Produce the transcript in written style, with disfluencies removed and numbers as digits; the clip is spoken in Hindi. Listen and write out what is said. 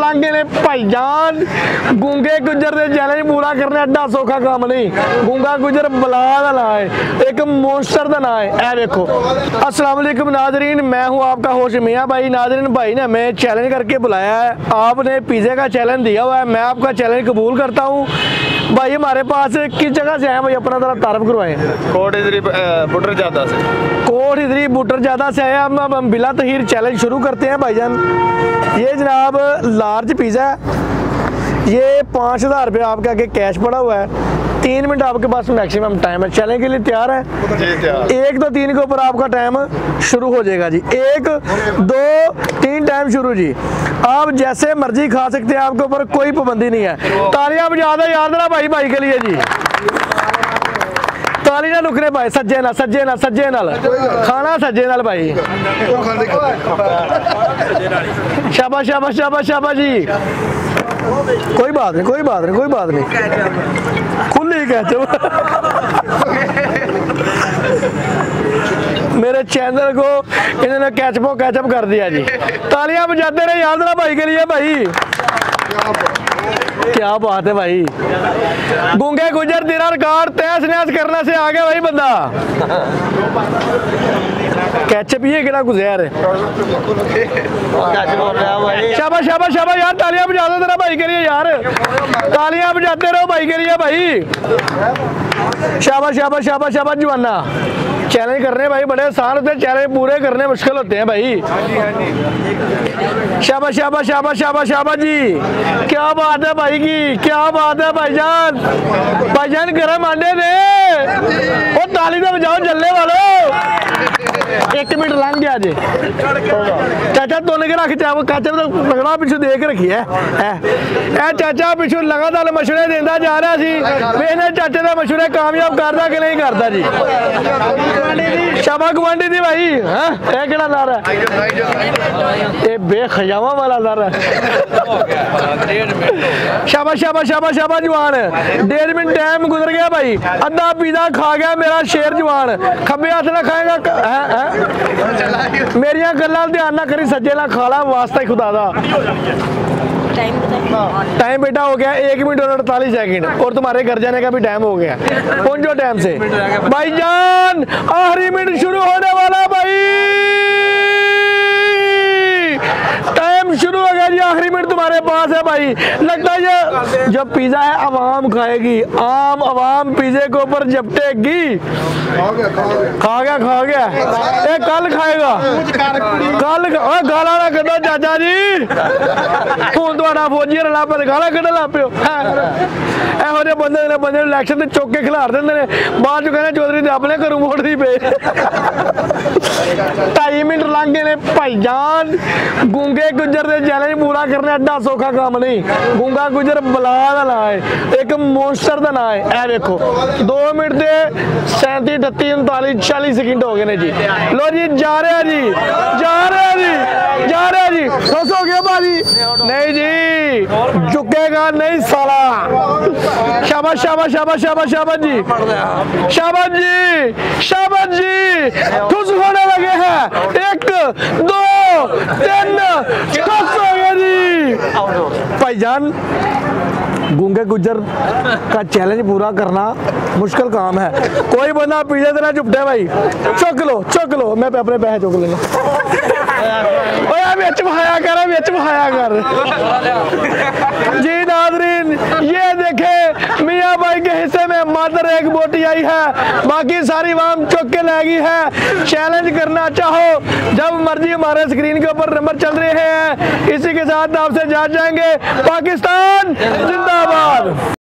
लांघे ने भाईजान। गूंगे गुजर दे चैलेंज पूरा करना एडा सौखा काम नहीं। गूंगा गुजर बला दा ना है, एक मोन्स्टर दा ना है। ए देखो, अस्सलाम वालेकुम नाजरीन, मैं हूं आपका होस्ट मियां भाई। नाजरीन भाई ने हमें चैलेंज करके बुलाया है, आपने पिज़्ज़े का चैलेंज दिया हुआ है, मैं आपका चैलेंज कबूल करता हूं। भाई हमारे पास किस जगह से आए भाई, अपना जरा तारफ करवाएं। कोट इधरी बुटर ज़्यादा से, कोट इधरी बुटर ज़्यादा से आए हम बिला तहीर चैलेंज शुरू करते हैं भाईजान। ये जनाब लार्ज पिज़्ज़ा है, ये 5000 रुपये आपके आगे कैश पड़ा हुआ है। 3 मिनट आपके पास मैक्सिमम टाइम है, चैलेंज के लिए तैयार है? जी तैयार। 1 2 3 के ऊपर आपका टाइम शुरू हो जाएगा जी। 1 2 3 टाइम शुरू जी। आप जैसे मर्जी खा सकते हैं, आपके ऊपर कोई पाबंदी नहीं है। तालियां बजा दो यार जरा भाई भाई के लिए जी। ताली ना रुकने भाई, सज्जे नाल खाना सज्जे नाल भाई। शाबाश शाबाश शाबाश शाबाश जी। कोई बात नहीं, कोई बात नहीं, कोई बात नहीं, खुली कहते हो। मेरे चैनल को इन्होंने कैचअप कर दिया जी। तालियां बजाते रहे याद रहा भाई के लिए भाई। क्या बात है भाई। गूंगे गुजर तेरा रिकॉर्ड तहस नहस करने से आ गया भाई बंदा। कैचअप ये केड़ा गुजर है। शाबाश शाबाश शाबाश यार, तालियां बजा दो तेरा भाई के लिए यार। तालियां बजाते रहो भाई के लिए भाई। शाबाश शाबाश शाबाश शाबाश जवाना। चैलेंज करने भाई बड़े आसान होते हैं, चैलेंज पूरे करने मुश्किल होते हैं भाई। शाबाश शाबाश शाबाश शाबाश शाबाश जी। क्या बात है भाई की, क्या बात है भाईजान। भाईजान गरम आंडे ने वो ताली तो बजाओ जलने वालों। 1 मिनट लंघ गया जी। चाचा तोड़ के रख, चाचा तो लगना पिछू देख रखी है। चाचा पिछू लगातार मशवरे देता जा रहा सी, मैंने चाचे का मशवरे कामयाब करता कि नहीं करता जी। शाबा गुआंढी थी भाई। हाँ केड़ा नारा है, ये बेखजावा वाला नारा है। शाबाश शाबाश शाबाश शाबाश जवान। 1.5 मिनट टाइम गुजर गया भाई। अद्धा पिज़्ज़ा खा गया मेरा शेर जवान। खब्बे हाथ ना खाएगा। मेरिया गल्लां ध्यान ना करी, सज्जे ना खाला वास्ता ही खुदा दा। टाइम बेटा हो गया 1 मिनट और 48 सेकंड, और तुम्हारे घर जाने का भी टाइम हो गया। पहुंचो टाइम से भाईजान। आखिरी मिनट शुरू होने वाला भाई, टाइम शुरू हो गया जी। आखिरी मिनट तुम्हारे पास है भाई। लगता है ये जब पिज़्ज़ा है आवाम खाएगी, आम आवाम पिज़्ज़े के ऊपर झपटेगी। खा गया ये कल खाएगा, कल गाला ना कदो चाचा जी। हूं तुहाडा फौजी रला पर गाला कढ़न लग पियो। ਇਹੋ ਜਿਹੇ ਬੰਦੇ ਨੂੰ ਇਲੈਕਸ਼ਨ ਤੇ ਚੁੱਕ ਕੇ ਖਿਲਾਰ ਦਿੰਦੇ ਨੇ, ਬਾਅਦ ਚ ਕਹਿੰਦੇ ਚੌਧਰੀ ਦੇ ਆਪਣੇ ਘਰੋਂ ਵੋਟ ਨਹੀਂ ਪਏ। 2.5 ਮਿੰਟ ਲੰਘ ਗਏ ਨੇ ਭਾਈਜਾਨ। ਗੂੰਗੇ ਗੁਜਰ ਦੇ ਚੈलेंज पूरा करना एडा सौखा काम नहीं। गूंगा गुजर बला दा ना है, एक मोन्स्टर दा ना है। ए देखो 2 मिनट दे 37 38 39 40 सेकंड हो गए ने जी। लो जी जा रहे हैं जी, जा रहे हैं जी, जा रहे हैं जी। खुश हो गया भाजी? नहीं जी, झुकेगा नहीं साला। शाबाश शाबाश शाबाश शाबाश शाबाश जी, शाबाश जी, शाबाश जी। खुश होने लगे हैं। 1 2 3 खुश हो गया जी भाईजान। गूंगे गुजर का चैलेंज पूरा करना मुश्किल काम है। कोई बंदा पीछे से ना चुपटे भाई। चुक लो मैं अपने पैसे चुक लेना। बिच बहाया कर जी। नाज़रीन ये देखे मियाँ भाई के हिस्से में मात्र 1 बोटी आई है, बाकी सारी वाम चुक के लगी है। चैलेंज करना चाहो जब मर्जी हमारे स्क्रीन के ऊपर नंबर चल रहे हैं। इसी के साथ आपसे जा जाएंगे। पाकिस्तान जिंदाबाद।